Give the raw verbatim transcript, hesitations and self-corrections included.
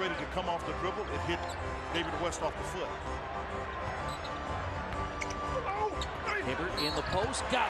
ready to come off the dribble. It hit David West off the foot. Hibbert in the post. Got